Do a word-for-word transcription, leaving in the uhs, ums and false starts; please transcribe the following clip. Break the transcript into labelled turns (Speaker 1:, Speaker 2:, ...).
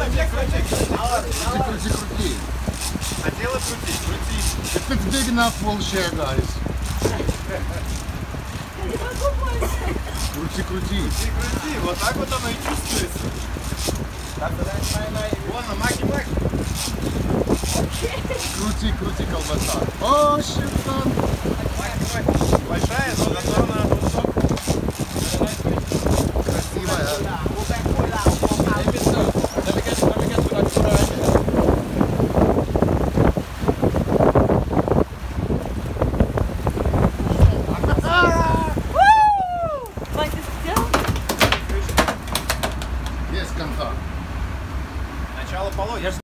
Speaker 1: Крути, крути, крути.
Speaker 2: Крути, крути.
Speaker 1: Хотела крутить, крути.
Speaker 2: If it's big enough, we'll share, guys. Крути, крути.
Speaker 1: Крути, крути. Вот так вот оно и чувствуется. Вон, маки-маки.
Speaker 2: Крути, крути колбаса. О, shit, son.